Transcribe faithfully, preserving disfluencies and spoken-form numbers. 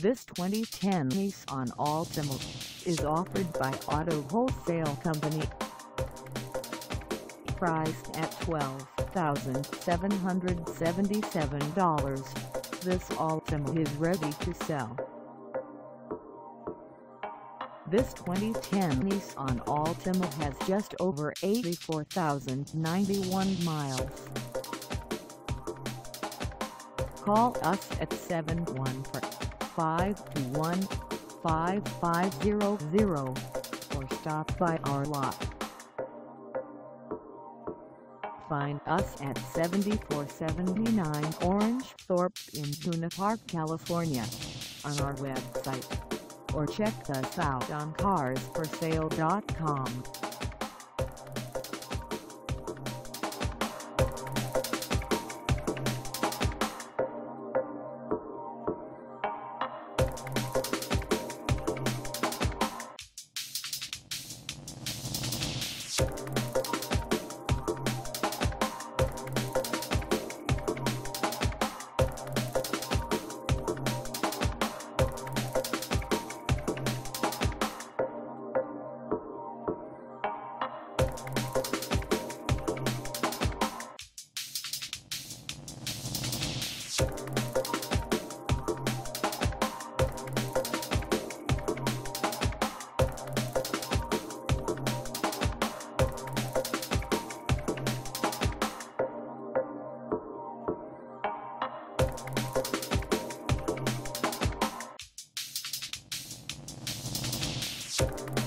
This twenty ten Nissan Altima is offered by Auto Wholesale Company. Priced at twelve thousand seven hundred seventy-seven dollars, this Altima is ready to sell. This twenty ten Nissan Altima has just over eighty-four thousand ninety-one miles. Call us at seven one four, five two one, five five zero zero or stop by our lot. Find us at seventy-four seventy-nine Orange Thorpe in Buena Park, California, on our website, or check us out on cars for sale dot com. You